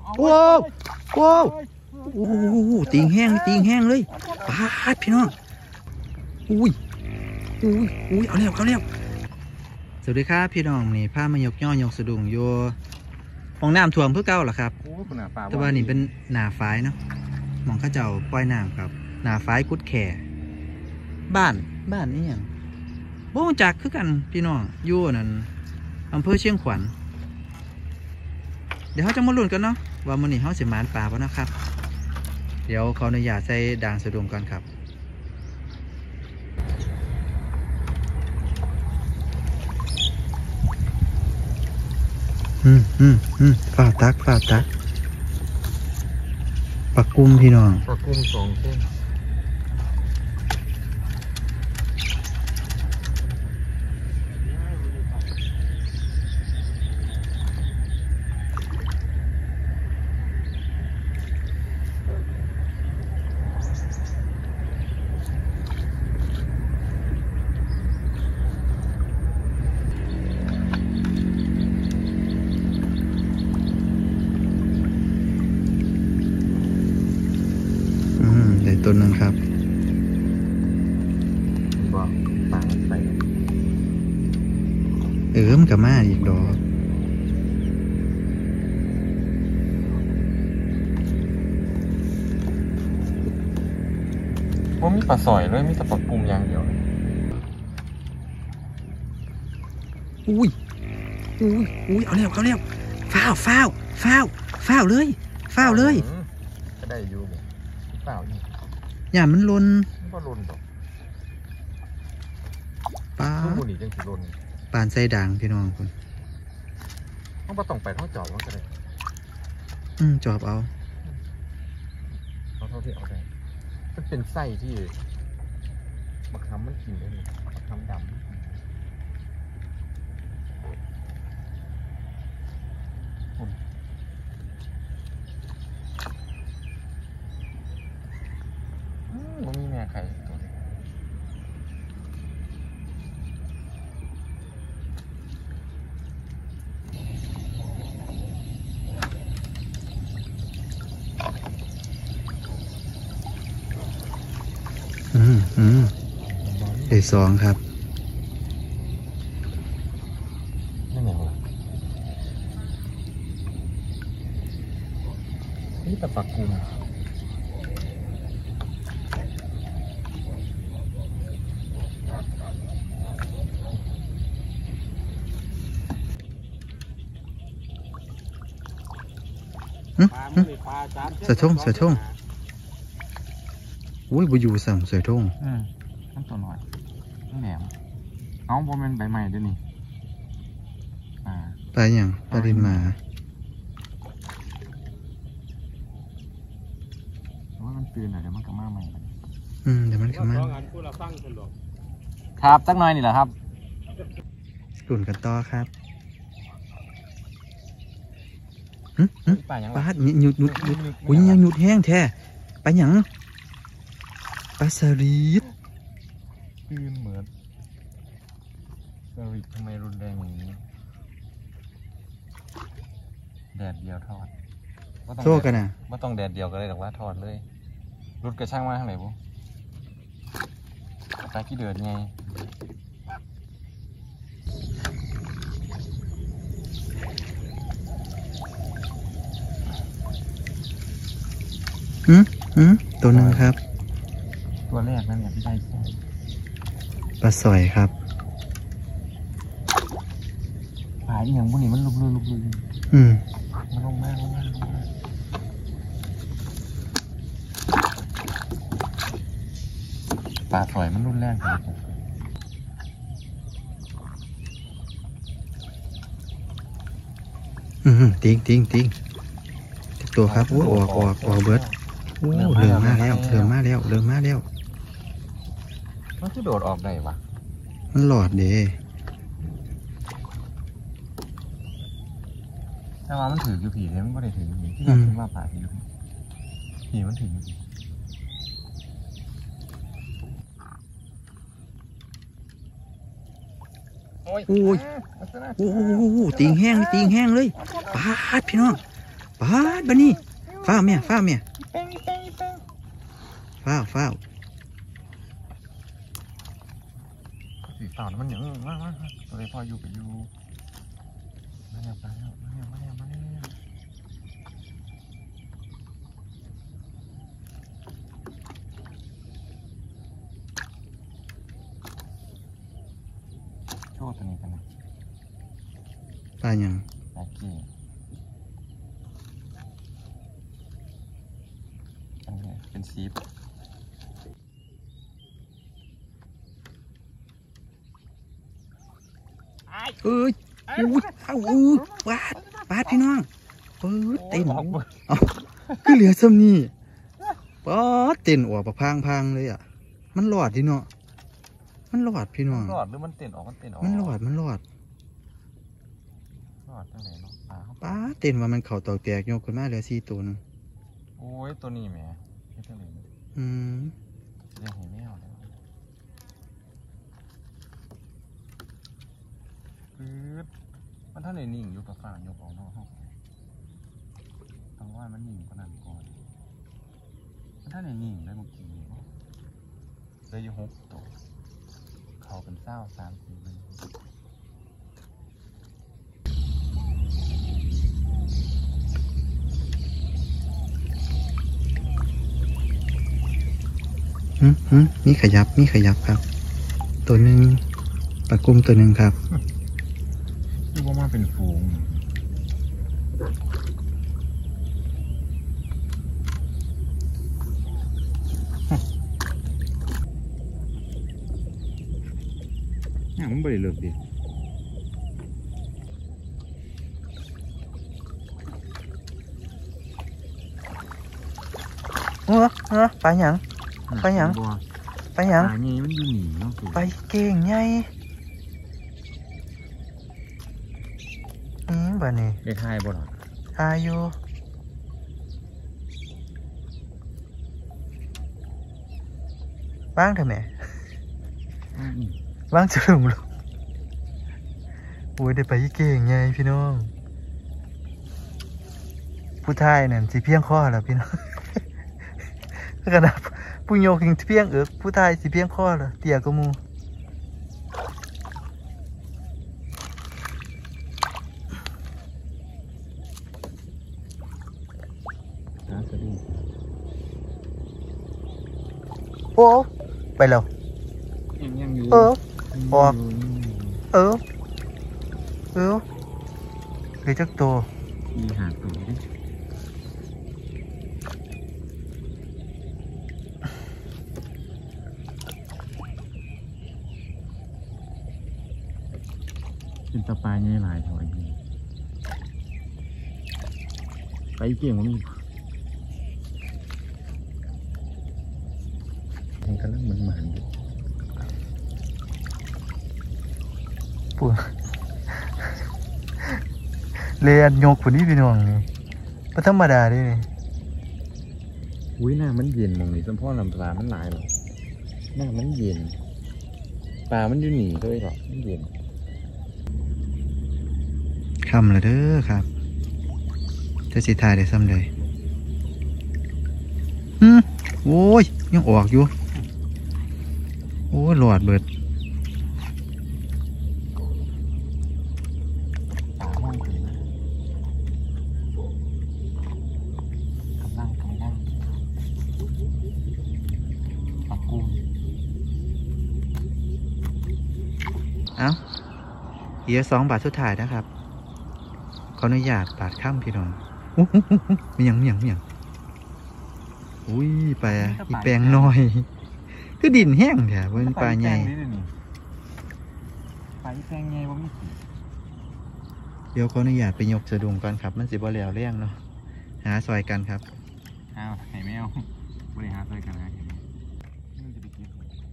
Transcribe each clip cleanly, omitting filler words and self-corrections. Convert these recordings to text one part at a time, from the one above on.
โอ้โอ้โอ้ตีงแห้งเลยปาดพี่น้องอุ้ยเอาเร็วสวัสดีครับพี่น้องนี่ผ้ามายกย่อยกสะดุ้งโยมองน้ำท่วมเพื่อเก้าหรอครับแต่ว่านี่เป็นหนาฝายเนาะมองข้าเจ้าปล่อยน้ำครับหนาฝายกุดแข่บ้านนี่อย่างบ่งจากคือกันพี่น้องอยู่นั่นอำเภอเชียงขวัญเดี๋ยวเขาจะมาลุ้นกันเนาะว่ามื้อนี้เขาสิหมานปลาบ่นะครับเดี๋ยวขออนุญาตใส่ด่างสะดุ้งก่อนครับฝาตักปลากุ้มพี่น้องปลากุ้ม2 เส้นตัวนึงครับบอกปลาไปมันกับมาอีกดอกว่ามีปลาสอยเลยมีแต่ปลากุ้มอย่างเดียวอุ้ยเอาเร็วฟ้าวเลยก็ได้อยู่เปล่านี่อย่ามันลนก็ลนดอกปลาบุหรี่จังสิลนปานใส่ด่างพี่น้องคุณต้องมาต้องไปท่อจอบมันก็ได้จอบเอาเท่าที่เอาได้มันเป็นไส้ที่มะขามมันกินได้เลยมะขามดำมันมีแม่ไข่ตัวนี้ได้2ครับไม่เหนียวละนี่แต่ปลากุ้งเสือทุ่งอุ้ยบุยูสั่งเสือทุ่งน้ำตัวหน่อยน้ำแหนมเอาโมเมนต์ใบใหม่ด้วยนี่ไปอย่างปริมาว่ามันตื่นหน่อยเดี๋ยวมันก็มาใหม่เดี๋ยวมันก็มาครับสักหน่อยนี่แหละครับหลุนกันต่อครับปลาหยุดอุ้ยยังหยุดแห้งแท้ปลาหยังปลาสลิดตื่นเหมือนสลิดทำไมรุนแรงอย่างนี้แดดเดียวทอดโซ่กันนะไม่ต้องแดดเดียวก็ได้หรอกว่าทอดเลยรุดกระช่างมาทางไหนบุ๊ปลาขี้เดือดไงตัวนึงครับตัวแรกนั่นเนี่ยที่ได้ปลาสอยครับปลาอย่างพวกนี้มันลุกมันลงมากปลาสอยมันรุนแรงครับติ้งตัวครับออกเบิร์ดเริ่มมาแล้วมันจะโดดออกได้ปะมันหลอดเด้แต่ว่ามันถืออยู่ผีเนี่ยมันก็ได้ถืออยู่ผีที่เราคิดว่าป่าถือผีมันถืออยู่โอ้ยตีงแห้งเลยปาดพี่น้องปาดบันนี่ฟ้าวแม่ฟ้าวแม่แป้งแป้งแป้งฟ้าวฟ้าวสีฟ้ามันอย่างมากตัวเลยพออยู่กับอยู่มาแล้วมาแล้วมาแล้วมาแล้วมาแล้วโชว์ตัวนี้กันนะปลาหยังปลาเก่งอันนี้เป็นซีฟเอ้ยอุ้ยเข้าปาดปาดพี่น้องเปิดเต้นคือเหลือซ้ำนี่ปาดเต้นออกพังเลยอ่ะมันหลอดพี่น้องมันหลอดพี่น้องหลอดหรือมันเต้นออกมันเต้นออกมันหลอดหลอดตั้งไหนเนาะปลาเข้าไปป้าเต้นว่ามันเข่าตอกแตกโยกขึ้นมาเหลือ4 ตัวนึงโอ้ยตัวนี้แหมไม่ตั้งไหนอืมเรียกเห็นไม่เอาเลยปื๊ดมันท่านไหนนิ่งอยู่กับฝ่ายกออกนอกห้องต้องว่ามันนิ่งขนาดก่อนมันท่านไหนนิ่งได้เมื่อกี้เลยอยู่6 ตัวเขาเป็นเศร้า3-4เลยมีขยับครับ ตัวหนึ่งปลากุ้มตัวหนึ่งครับคือว่ามาเป็นฝูงเนี่ยมันบริเลิกดิปลาหยัง ไปหยัง ไปหยังปลาไงมันอยู่หนีเนาะไปเก่งไงบ้านี่ได้ทายบ่หรออายุว่างเถอะแม่ว่างจะลงลงโอ้ยได้ไปเก่งไงพี่น้องผู้ชายนั่นสิเพียงข้อแล้วพี่น้องขนาดผู้โยกยังเพียงผู้ชายสิเพียงข้อแล้วเตี่ยก็มูโอ้ไปแล้วยังอยู่ออกหรือจักตัวมีหาตัวดิเป็นตะปลาใหญ่หลายถอยไปเก่งมันกำลังมันอยู่ปวดเรียนโยกคนนี้พี่น้องนี่ไม่ธรรมดาดินี่อุ้ยหน้ามันเย็นมองนี่สมพ่อลำปลามันหลายหรอหน้ามันเย็นปลามันอยู่หนีด้วยหรอมันเย็นคำละเด้อครับจะสิทายได้ซ้ำเลยโอ้ยยังออกอยู่โอ้ยหลอดเบิดปลาห้องผีกำลังปลากุ้งเอาเหลือ2 บาทสุดท้ายนะครับขออนุญาตบาทข้ามพี่น้องมีหยังอุ้ยไปอีแปลงน้อยคือดินแห้งแถวเป็นปลาใหญ่ปลาแซงใหญ่ว่ามีสีเดี๋ยวขออนุญาตไปยกสะดุ้งก่อนครับมันสิบ่แล้วเลี้ยงเนาะหาซอยกันครับอ้าวไข่แมวบริหารด้วยกันนะมันจะไปกิน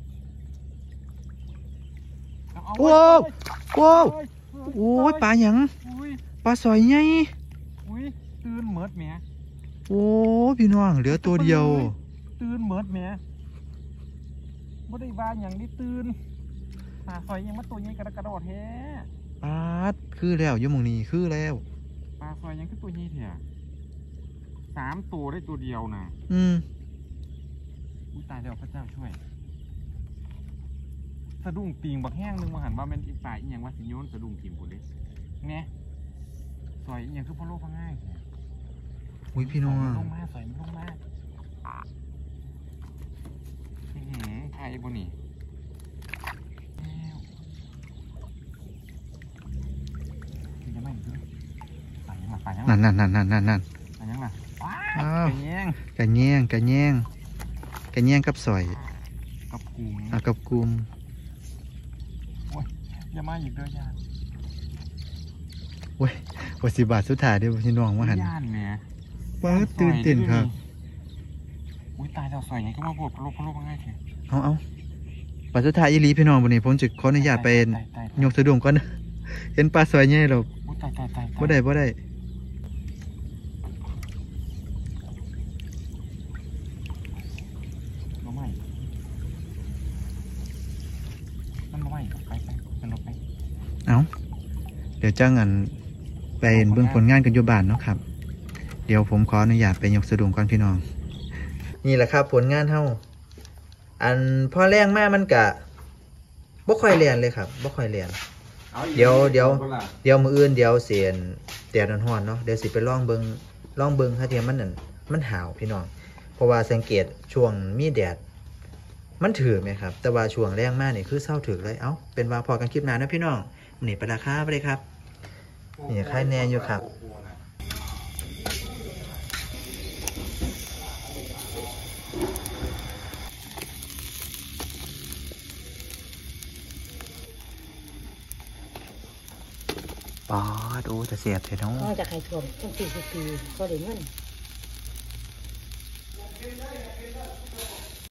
ว้าวว้าวโอ้ยปลาหยังปลาสอยไงอุ้ยตื่นเมิดแม่โอ้พี่น้องเหลือตัวเดียวตื่นเมิดแม่บ่ได้ว่าอย่างนี้ตื่นหาซอยยังมาตัวใหญ่กระโดดแท้ปาดคือแล้วอยุ่หมองนี้คือแล้วปลาซอยยังคือตัวใหญ่แท้ 3 ตัวได้ตัวเดียวนะ ตายแล้วพระเจ้าช่วยสะดุ้งตีงบักแห้งนึงมาหันว่าเป็นอีกฝ่ายอีหยังว่าสิโยนสะดุ้งตีงกูเลยเนี่ยซอยอีหยังคือพ่อโลกพ่อง่ายอุ้ยพี่น้องลงมาซอยมันลงมาไทยบนี่จะไม่ด้วยฝ่ายยังนั่นฝ่ายยังล่ะอ้าวกะแย่งกับซอยกับกุมโอ้ยอย่ามาอีกเด้อย่าโอ้ย60 บาทสุดท้ายเด้อพี่น้องมาหันย่านแม่ว้าตื่นเต้นครับอุ้ยตายแล้วซอยไงก็มาบวกพะโล้ง่ายแท้เอาปลาสุดท้ายอีหลีพี่น้องวันนี้ผมจะขออนุญาตไปยกสะดุ้งก่อนนะเห็นปลาสวยใหญ่หรอกบ่ได้มันไม่ไปมันลงไปเอาเดี๋ยวจ้างอันไปเบื้องผลงานกันอยู่บ้านเนาะครับเดี๋ยวผมขออนุญาตไปยกสะดุ้งก่อนพี่น้องนี่แหละครับผลงานเท่าอันพอแรงมากมันกะบ่ค่อยเรียนเลยครับบ่ค่อยเรียนเดี๋ยวมืออื่นเดี๋ยวเสียนแดดร้อนๆเนาะเดี๋ยวสิไปล่องเบิงถ้าเทียมมันหาวพี่น้องเพราะว่าสังเกตช่วงมีแดดมันถือไหมครับแต่ว่าช่วงแรงมากนี่คือเศร้าถือเลยเอ้าเป็นว่าพอกันคลิปนานนะพี่น้องนี่ไปราคาไปเลยครับนี่ค่ายแน่อยู่ครับปอดโอ้จะเสียบเถอะน้องจะใครทวงต้อง40 ปีก็ได้เงิน